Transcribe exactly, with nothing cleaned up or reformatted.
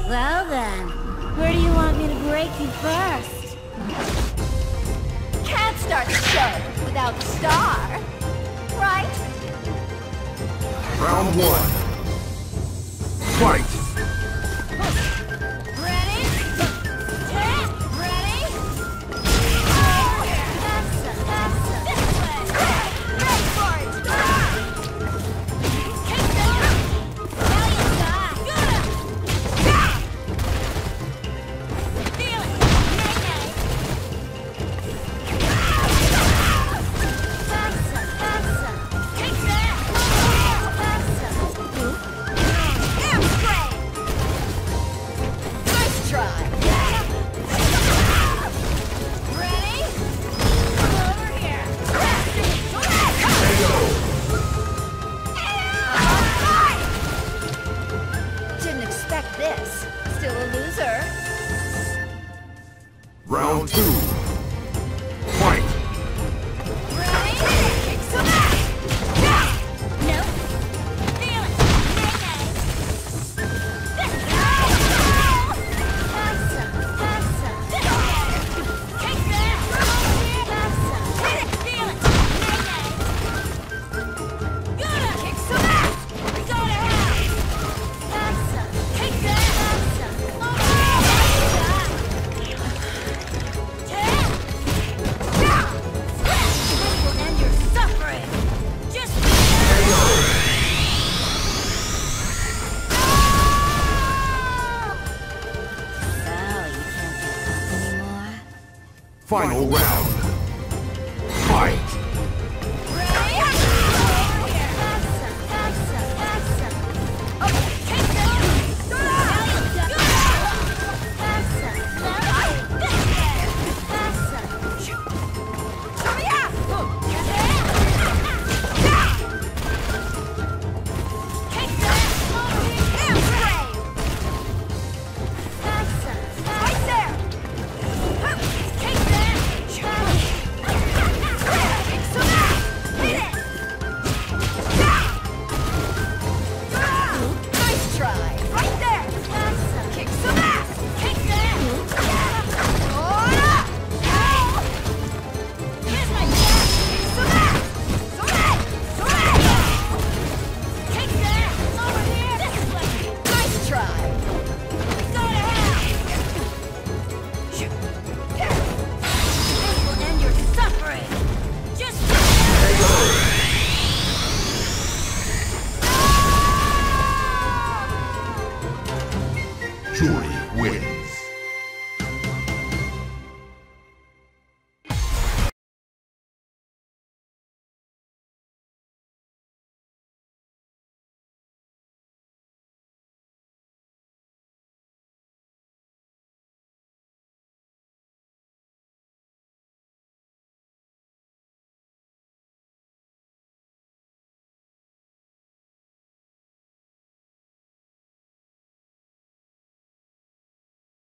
Well then, where do you want me to break you first? Can't start the show without the star, right? Round one. Fight! Ready? Ready? Oh, that's a, that's a, this way. Ready for it. Kick them. Now you die. Good. Feel it. Nay, nay. That's a, that's a. Kick that. That's a. Hamstring. Nice try. Ready? Over here. Didn't expect this. Still a loser. Round two. Fight! Ready? Kick some ass. No. Feel it. Nay, nay. This go. That's a, that's a. This way. Kick that. That's a. Hit it. Feel it. Nay, nay. Good. Kick some ass. Go to hell. That's a. Kick that. That's a. Oh, Ten. Down. This will end your suffering. Just. So, you can't get up anymore? Final round. Fight! Ready? Over here. That's a, that's a, that's a. Okay, kick that. Now you die. That's a, that's a. This way. That's a. Shoot. Hurry up. Get it. Down. Kick that. Over here. Hamstring. That's a. Right there. Kick that. Kick some ass. Hit it. Down. Nice try. Right there. That's a. Kick some ass. Kick that. Oh, no. Here's my jack. Kick some ass. Soleil. Soleil. Kick that. Over here. This way. Nice try. Go to hell. Shoot. This will end your suffering. Just. Jury wins.